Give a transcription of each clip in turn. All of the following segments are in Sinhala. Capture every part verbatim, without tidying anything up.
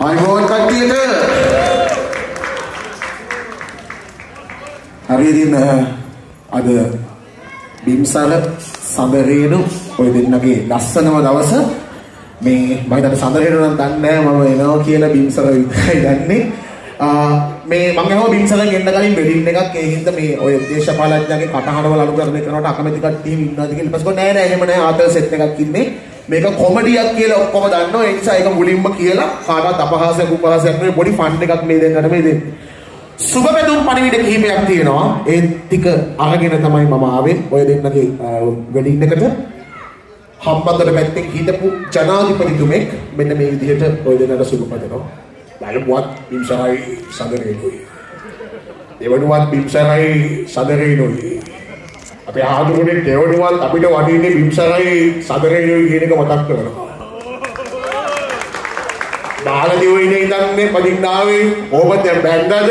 අයිබෝන් කට්ටියට හරියදින අද බිම්සර සඳරේනු ඔය දෙන්නගේ ලස්සනම දවස මේ මම හිතන්නේ සඳරේනු නම් දන්නේ නැහැ මම එනවා කියලා බිම්සර විතරයි දන්නේ මේ මම ගහුවා බිම්සරෙන් එන්න කලින් වෙඩින් එකක් ඒ හින්දා මේ ඔය දේශපාලඥයන්ගේ කටහඬවල අනුකරණය කරනකොට අකමැති කට්ටිය ඉන්නවාද කියලා ඊපස්සේ කොහොම නෑ නෑ එහෙම නෑ ආතල් සෙට් එකක් ඉන්නේ මේක කොමඩියක් කියලා ඔක්කොම දන්නවා ඒ නිසා ඒක මුලින්ම කියලා කාටවත් අපහාසයක් උපහාසයක් නෙවෙයි පොඩි ෆන් එකක් මේ දෙන්නට මේ දෙන්නේ සුබ පැතුම් පණිවිඩ කිහිපයක් තියෙනවා ඒ ටික අරගෙන තමයි මම ආවේ ඔය දෙන්නගේ වෙඩින් එකට හම්බන්තොට පැත්තේ හිටපු ජනාධිපතිතුමෙක් මෙන්න මේ විදිහට ඔය දෙන්නට සුබ පතනවා බලමුවත් බිම්සරයි සඳරේනෝයි එවනුවත් බිම්සරයි සඳරේනෝයි අපි ආදුරුනේ දෙවනුවත් අපිට වඩින්නේ බිම්සරයි සඳරේනෝයි කියන එක මතක් කරනවා බාලදිවයිනේ ඉඳන් මේ පදින්නාවේ ඕම දැන් බැන්දද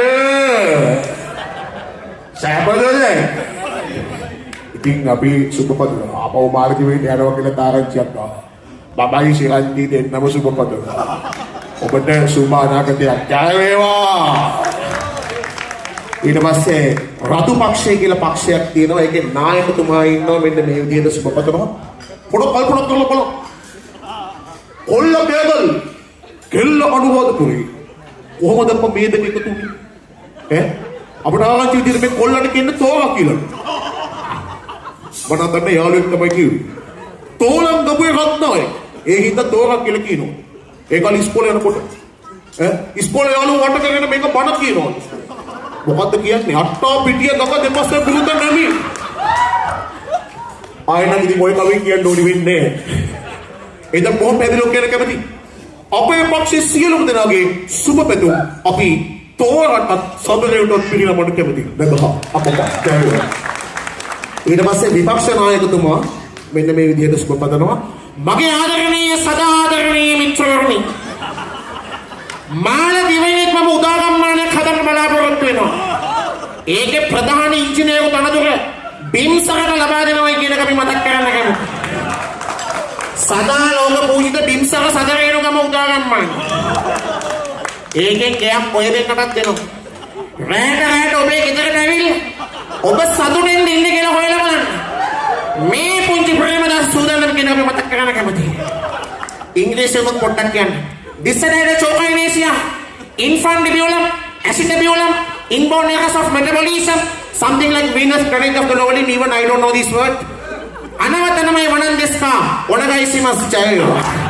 සෑපදද ඉතින් අපි සුබපද ආපහු මාර්ගිවේ යනවා කියලා තාරංචියක් ආවා බබයි ශිරන්ති දෙන්නම සුබපද ඔබට සුබ අනාගතයක් ජය වේවා ඊට පස්සේ රතු පක්ෂය කියලා පක්ෂයක් තියෙනවා ඒකේ නායකතුමා ඉන්නවා මෙන්න මේ විදිහට සුබපතනවා පොඩ කල්පනා කරලා බලන්න කොල්ල බේගල් කෙල්ල අනුවාද කරේ කොහොමද අප මේ දෙක එකතු වුනේ ඈ අපිට ආරංචි විදිහට මේ කොල්ලට කියන්නේ තෝරා කියලා මම දන්නේ යාළුවෙක් තමයි කිව්වේ තෝරන් ගබුවේ එකක් නැහැ ඒ හින්දා තෝරා කියලා කියනවා ඒකල ඉස්කෝලේ යනකොට ඈ ඉස්කෝලේ යාළුවෝ වට කරගෙන මේක බණ කියනවා මොකද්ද කියන්නේ අට්ටා පිටිය ගක දෙපස්සේ බුලුත නැමි ආයෙත් ඉතින් ඔය කවින් කියන්න ඕනි වෙන්නේ එද කොහොම පැදිලෝ කියන කැමති අපේ පක්ෂයේ සියලුම දෙනාගේ සුබ පැතුම් අපි තෝරට සඳරේට පිළිගන්නට කැමති නේද අපට ඊට පස්සේ විපක්ෂ නායකතුමා මෙන්න මේ විදිහට සුබ පතනවා මගේ ආදරණීය සදාදරණීය මිත්‍රයනි මාළදිවයිනේ මම උදාගම්මානයක් හදන්න බලාපොරොත්තු වෙනවා ඒකේ ප්‍රධාන ඉංජිනේරු තනතුර බිම්සරට ලබා දෙනවා කියන එක අපි මතක් කරන්න කැමතියි සදා ලෝක පූජිත බිම්සර සඳරේනු ගම උදාගම්මාන ඒකෙන් ගයක් ඔය දෙන්නටත් දෙනවා රැට රැට ඔබේ ගෙදරට ඇවිල්ලා ඔබ සතුටෙන් ඉන්න කියලා හොයලා බලන්න මේ පුංචි ප්‍රේමදාස සූදානම් කියන අපි මතක් කරගන්න කැමතියි ඉංග්‍රීසියෙන් පොඩ්ඩක් කියන්න Disseminated chokinesia infundibulum acidibulum inborn errors of metabolism something like venous drainage of the lower even I don't know this word අනවතනමයි වණන් දෙස්කා ඔනගයිසිමස් ජයෝ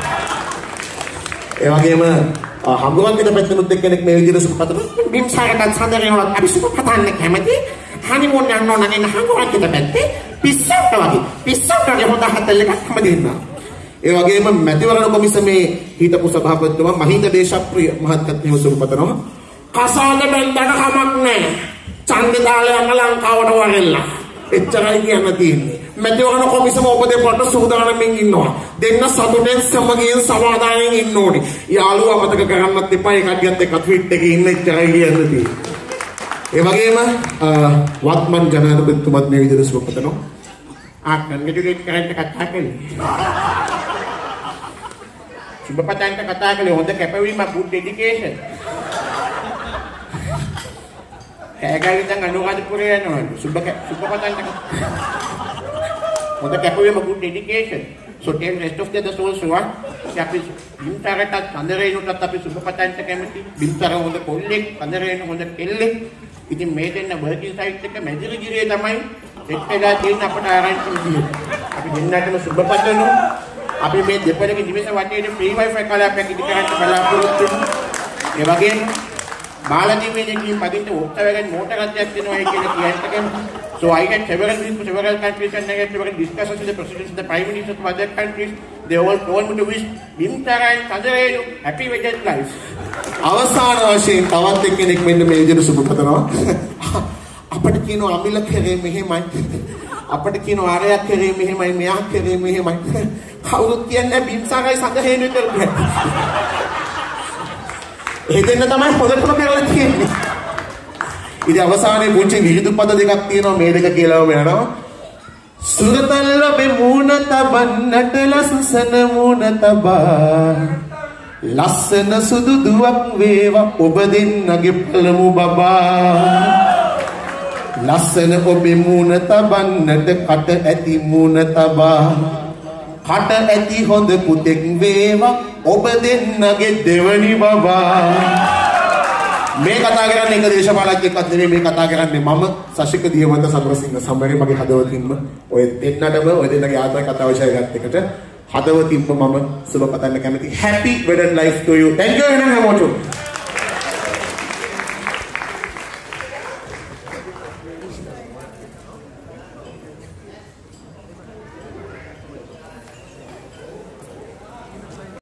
ඒ වගේම හම්බුවන්ගේ පැත්තෙනුත් එක්කෙනෙක් මේ විදිහට සුපතන බිම්සාරටත් සඳරේනවත් අපි සුපතන්න කැමති හනිමූන් යන්න ඕන නේද හම්බුවන්ගේ පැත්තේ පිස්සක්ට වගේ පිස්සක්ට වගේ හොඳ හතල් එකක් හැම දෙන්නා ඒ වගේම මැතිවරණ කොමිසමේ හිටපු සභාපතිතුමා මහින්ද දේශප්‍රිය මහත්තයත් මෙහෙම සුපතනවා කසාද බෙන්දට කමක් නැහැ ඡන්දේ දාලා යන්න ලංකාවට වරෙල්ලා එච්චරයි කියන්න තියෙන්නේ මැතිවරණ කොමිසම ඔබ දෙපොට සූදානම්ින් ඉන්නවා දෙන්න සතුටෙන් සමගියෙන් සමාදානයෙන් ඉන්න ඕනේ යාළුවා මතක කරන්නත් එපා ඒ කඩියත් එක්ක ට්විට් එකේ ඉන්න එච්චරයි කියන්න තියෙන්නේ ඒ වගේම වත්මන් ජනාධිපතිතුමත් මේ විදිහට සුබපතනවා ආ කන්ග්‍රැචුලේට් කරන්න කතා කළේ සුබපතන්ට කතා කළේ හොඳ කැපවීමක් good dedication කෑගාවින් දැන් අනුරාධපුරේ යනවා සුබ සුබපතන්ට හොඳ කැපවීම good dedication so tell rest of the souls what අපි බිම්තරට සඳරේනුටත් අපි සුබපතන්ට කැමති බිම්තර හොඳ කොල්ලෙක් සඳරේනු හොඳ කෙල්ලෙක් ඉතින් මේ දෙන්න වර්කින් සයිට් එක මැදිරිගිරියේ තමයි සෙට් වෙලා තියෙන අපට ආරංචි විදියට අපි දෙන්නටම සුබපතනු අපි මේ දෙපළක නිවෙස වටේට ෆ්‍රී වයිෆයි කලාපයක් ඉදි කරන්න බලාපොරොත්තු වෙනවා ඒ වගේම මාළදිවයිනේ කියන පදින්ට ඔක්තවගෙන මෝටර් රථයක් දෙනවා කියලා කියන්න so I had several visits to several countries and I had several discussions with the presidents and the prime ministers of other countries they all told me to wish Bimsara and Sandarenu happy wedded life අවසාන වශයෙන් තවත් එක්කෙනෙක් මෙන්න මේ විදිහට සුබපතනවා අපිට කියනවා අමිල කරේ මෙහෙමයි අපිට කියනවා ආරයක් කරේ මෙහෙමයි මෙයක් කරේ මෙහෙමයි කවුරුත් කියන්නේ බිම්සාරයි සඳරේනු කියලා ඒ දෙන්න තමයි පොදටම කරලා තියෙන්නේ ඉතින් අවසානයේ පුංචි විහිදු පද දෙකක් තියෙනවා මේ දෙක කියලාම යනවා සුරතල්ල බෙමුණ තබන්නට ලස්සන මුණ තබා ලස්සන සුදු දුවක් වේවා ඔබ දෙන්නගේ පළමු බබා. ලස්සන ඔබේ මූණ තබන්නට කට ඇති මූණ තබා. කට ඇති හොඳ පුතෙක් වේවා ඔබ දෙන්නගේ දෙවනි බබා. මේ කතා කරන්නේ එක දේශපාලකයෙක්වත් නෙමෙයි, මේ කතා කරන්නේ මම සශික දියවන්ත සමරසිංහ සම්මරේ මගේ හදවතින්ම ඔය දෙන්නටම ඔය දෙන්නගේ ආත්ම කතා විශ්යගත් එකට හදවතින්ම මම සුබ පතන්න කැමති. Happy wedding life to you. Thank you very much.